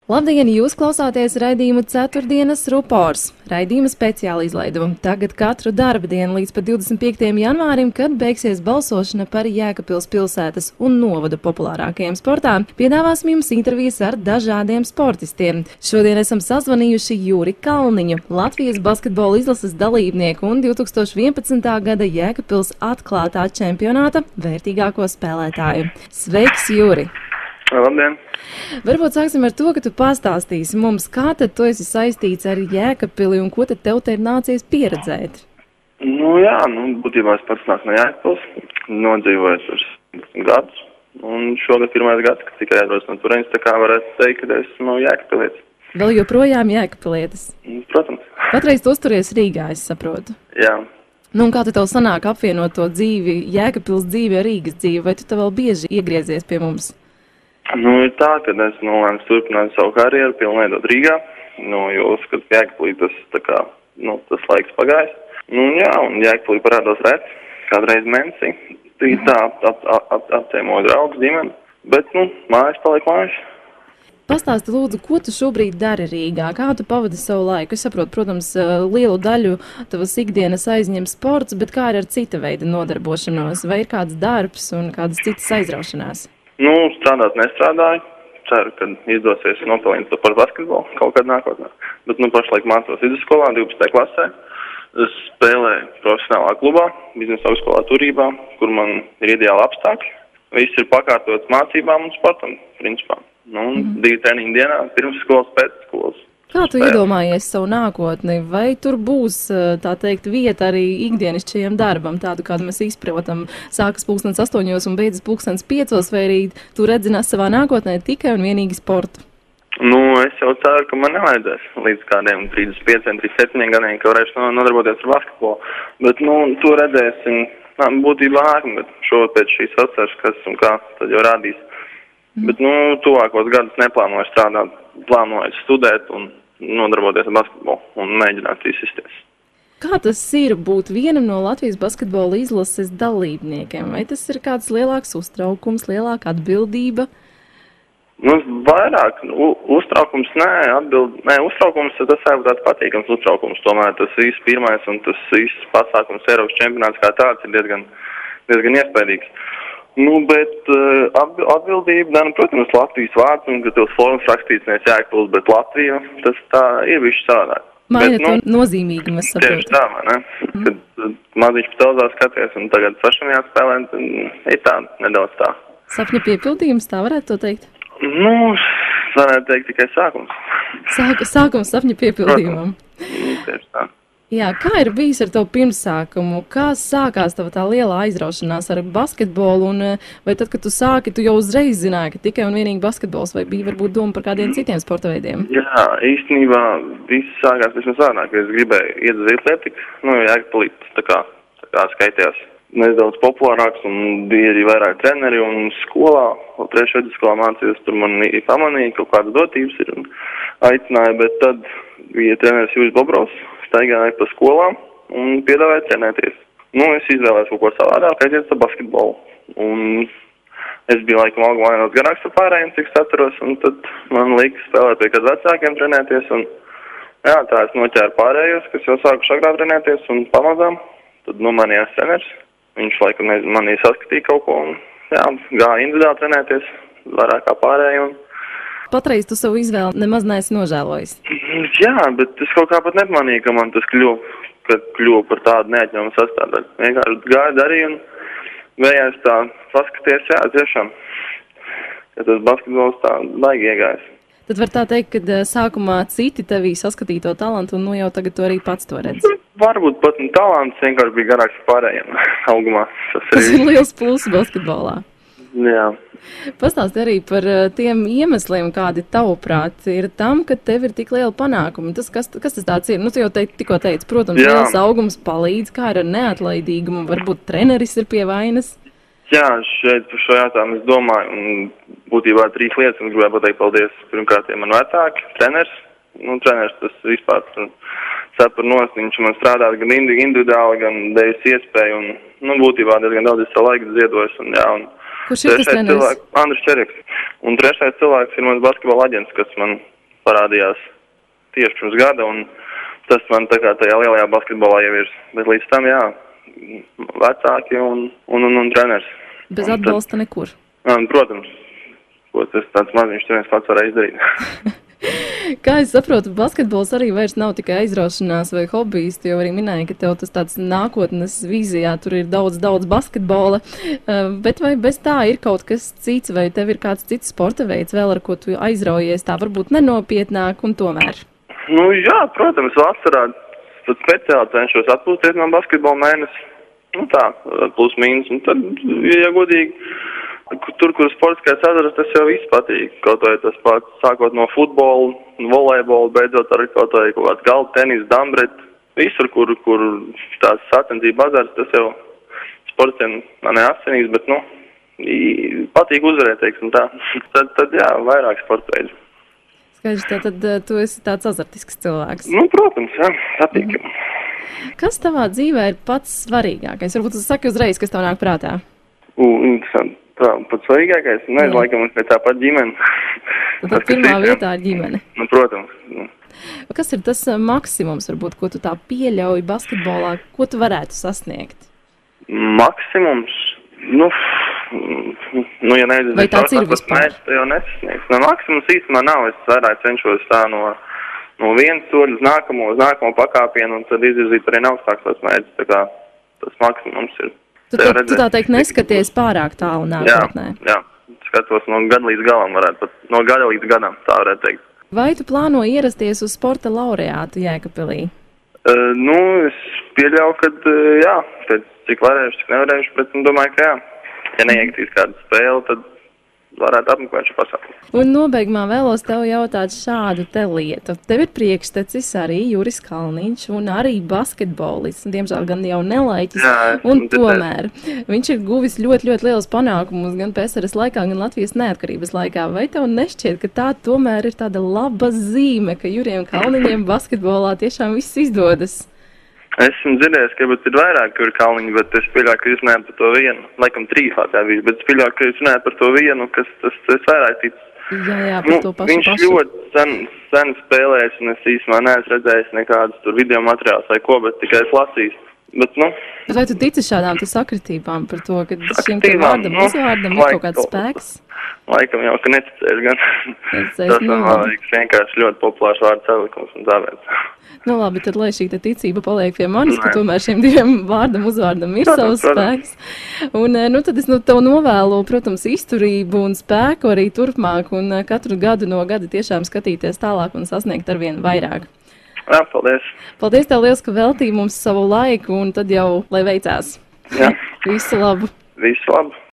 Labdien, jūs klausāties raidījumu Ceturtdienas rupors, raidījuma speciāla izlaiduma. Tagad katru darba dienu līdz pat 25. janvārim, kad beigsies balsošana par Jēkabpils pilsētas un novada populārākajiem sportām, piedāvāsim jums intervijas ar dažādiem sportistiem. Šodien esam sazvanījuši Juri Kalniņu, Latvijas basketbola izlases dalībnieku un 2011. gada Jēkabpils atklātā čempionāta vērtīgāko spēlētāju. Sveiks, Juri! Labdien! Varbūt sāksim ar to, ka tu pastāstīsi mums, kā tad tu esi saistīts ar Jēkabpili un ko tad tev te ir nācies pieredzēt? Būtībā es pats nāku no Jēkabpils, nodzīvoju tur 10 gadus, un šogad pirmais gads, kad tikai atrodas no turienes, tā kā varētu teikt, ka esmu Jēkabpilietis. Vēl joprojām Jēkabpilietis? Protams. Patreiz tu uzturies Rīgā, es saprotu. Jā. Un kā tev sanāk apvienot to dzīvi, Jēkabpils dzīvi ar Rīgas dzīvi, vai tu te vēl bieži iegriezies pie mums? Ir tā, ka es nolēmu turpināt savu karjeru, pilnveidot Rīgā, jo uzskatu, ka Jēkabpilī tas laiks pagājis. Un Jēkabpilī parādos reti, kādreiz mēnesī. Tā apciemoju draugus, ģimeni, bet, mājas paliek mājas. Pastāsti lūdzu, ko tu šobrīd dari Rīgā? Kā tu pavadi savu laiku? Es saprotu, protams, lielu daļu tavas ikdienas aizņem sports, bet kā ar cita veida nodarbošanos? Vai ir kāds darbs un kādas citas aizraušanās? Strādāt nestrādāju. Ceru, ka izdosies nopelnīt to par basketbolu kaut kad nākotnē. Bet, pašlaik mācos vidusskolā, 12. klasē. Es spēlēju profesionālā klubā, biznesa augstskolā turībā, kur man ir ideāli apstākļi. Viss ir pakārtots mācībām un sportam, principā. 2 treniņu dienā, pirms skolas, pēc skolas. Kā tu iedomājies savu nākotni? Vai tur būs, tā teikt, vieta arī ikdienišķajam darbam, tādu, kādu mēs izprotam, sākas 8:00 un beidzas 5:00, vai arī tu redzinās savā nākotnē tikai un vienīgi sportu? Es jau ceru, ka man nevajadzēs līdz kādiem 35, 37 gadiem, ka varēšu nodarboties ar basketbolu. Bet, to redzēsim, būtībā nākamgad. Šogad pēc šīs vasaras, kas un kā, tad jau rādīs. Bet, tuvākos gadus neplānoju strādāt, plānoju studēt un nodarboties ar basketbolu un mēģināt izsisties. Kā tas ir būt vienam no Latvijas basketbola izlases dalībniekiem? Vai tas ir kāds lielāks uztraukums, lielāka atbildība? Vairāk, uztraukums uztraukums, tas ir tāds patīkams uztraukums. Tomēr tas viss pirmais un tas viss pasākums Eiropas čempionāts kā tāds ir diezgan iespējīgs. Bet atbildība, protams, Latvijas vārds, un ka tev formas rakstīts nevis Jēkabpils, bet Latvija, tas tā ir višķi savādāk. Maina to nozīmīgumu, es saprotu. Tieši tā, vai ne? Kad maziņš pa televizorā skaties un tagad pašam jāspēlē, tad ir tā, nedaudz tā. Sapņa piepildījums, tā varētu to teikt? Varētu teikt tikai sākums. Sākums sapņa piepildījumam. Tieši tā. Jā, kā ir bijis ar tavu pirmsākumu? Kā sākās tava tā lielā aizraušanās ar basketbolu? Vai tad, kad tu sāki, tu jau uzreiz zināji, ka tikai un vienīgi basketbols, vai bija varbūt doma par kādiem citiem sporta veidiem? Jā, īstenībā viss sākās vismaz sādāk, ka es gribēju iet uz atletiku, Jēkabpilī tā kā skaitījās nedaudz populārāks un bija arī vairāk treneri un skolā, 3. vidusskolā mācījos, tur man pamanīja, kaut kādas dotības ir un aicināja, bet tad bija treneris Juris Bobrovs. Staigāju pa skolām un piedāvāju trenēties. Es izvēlējos kaut ko savādāk, aiziet ar basketbolu. Un es biju laikam algu garāks par pārējiem, cik atceros, un tad man lika spēlēt pie kāds vecākiem trenēties. Un, tā es noķēru pārējos, kas jau sākuši agrāk trenēties un pamazām. Tad manījās treneris. Viņš laikam manī saskatīja kaut ko un gāja individuāli trenēties vairāk kā pārējiem. Patreiz tu savu izvēli nemaz neesi nožēlojis. Jā, bet es kaut kā pat nepamanīju, ka man tas kļuva par tādu neatņemamu sastāvdaļu. Vienkārši gāju darīju un vējās tā paskaties, tiešām, ka tas basketbols tā baigi iegājas. Tad var tā teikt, ka sākumā citi tevī saskatīja to talantu un jau tagad tu arī pats to redzi. Varbūt pat talants vienkārši bija garāks pārējiem augumā. Tas ir liels pluss basketbolā. Jā. Pastāsti arī par tiem iemesliem, kādi tavuprāt ir tam, ka tev ir tik liela panākuma. Kas tas tāds ir? Tu jau tikko teici, protams, liels augums palīdz, kā ar neatlaidīgumu, varbūt treneris ir pie vainas. Jā, šeit par šo jautājumu es domāju, un būtībā 3 lietas, un gribēju pateikt paldies pirmkārt man vecāki, treneris. Treneris tas vispār sapar nost, viņš man strādāt gan individuāli, gan devis iespēju, un būtībā diezgan daudz savu laiku ziedojis, Kurš ir tas treneris? Andris Čeriks. Un 3. cilvēks ir mans basketbola aģents, kas man parādījās tieši pirms gada, un tas man tā kā tajā lielajā basketbolā ievirs. Bet līdz tam, jā, vecāki un treneris. Bez atbalsta nekur. Protams, ko tas tāds maziņš viens pats varēja izdarīt. Kā es saprotu, basketbols arī vairs nav tikai aizraušanās vai hobijs, jo arī minēja, ka tev tas tāds nākotnes vīzijā, tur ir daudz basketbola, bet vai bez tā ir kaut kas cits, vai tev ir kāds cits sporta veids vēl, ar ko tu aizraujies, tā varbūt nenopietnāk un tomēr? Nu jā, protams, vasarā tad speciāli cenšos atpūsties no basketbola mēnesi, nu tā, plus mīnus, un tad, ja godīgi, tur, kur sportiskais azaras, tas jau viss patīk. Kaut vai tas pats, sākot no futbola, volejbola, beidzot arī kaut vai kaut kāds galda tenis, dambret, visur, kur tās sacensība azaras, tas jau sportiem man neasinīs, bet, nu, patīk uzvarēt, teiksim tā. Tad jā, vairāk sporta veidu. Skaidrs, tad tu esi tāds azartisks cilvēks. Nu, protams, jā, patīk. Kas tavā dzīvē ir pats svarīgākais? Varbūt tu saki uzreiz, kas tev nāk prātā. Interesanti. Tā, pats svarīgākais, nezinu, laikam, ir tāpat ģimene. Tad pirmā vietā ir ģimene. Nu, protams. Kas ir tas maksimums, varbūt, ko tu tā pieļauj basketbolā, ko tu varētu sasniegt? Maksimums? Nu, ja nezinu, vai tāds ir vispār? Jau nesasniegs. Nu, maksimums īstenībā nav. Es vairāk cenšos tā no vienas soļa uz nākamo pakāpienu, un tad izvirzīt arī augstāks tos mērķus. Tā kā tas maksimums ir. Tu tā teikt neskaties pārāk tālu nākotnē. Jā, skatos no gada līdz galam, no gada līdz gadam, tā varētu teikt. Vai tu plāno ierasties uz sporta laureātu Jēkabpilī? Nu, es pieļauju, ka jā, cik varēšu, cik nevarēšu, bet domāju, ka jā. Ja neiekritīs kādu spēli, tad varētu apmeklēt šo pasākumu. Un nobeigumā vēlos tev jautāt šādu te lietu. Tev ir priekštecis arī Juris Kalniņš un arī basketbolists, diemžēl gan jau nelaiķis, un tomēr viņš ir guvis ļoti lielus panākumus gan PSRS laikā, gan Latvijas neatkarības laikā. Vai tev nešķiet, ka tā tomēr ir tāda laba zīme, ka Jurijam Kalniņiem basketbolā tiešām viss izdodas? Esmu dzirdējis, ka ir vairāk, kur ir Kalniņi, bet es pieļauju, ka jūs runājat par to vienu. Laikam 3 tā bija, bet es pieļauju, ka jūs runājat par to vienu, kas tas vairāk tic. Jā, par to pašu. Viņš ļoti sen spēlējis, un es īstenībā neesmu redzējis nekādus tur video materiālus vai ko, bet tikai es lasīju. Bet, nu. Vai tu tici šādām sakritībām par to, ka šim te vārdam, uzvārdam ir kaut kāds spēks? Laikam jau, ka neticēs gan. Tas man vienkārši ļoti populārs vārds salikums un tāpēc. Nu labi, tad lai šī ticība paliek pie manis, ka tomēr šiem diviem vārdam uzvārdam ir savs spēks. Un tad es tev novēlu, protams, izturību un spēku arī turpmāk un katru gadu no gada tiešām skatīties tālāk un sasniegt arvien vairāk. Jā, paldies. Paldies tev liels, ka veltīji mums savu laiku un tad jau, lai veicās. Jā. Visu labu. Visu labu.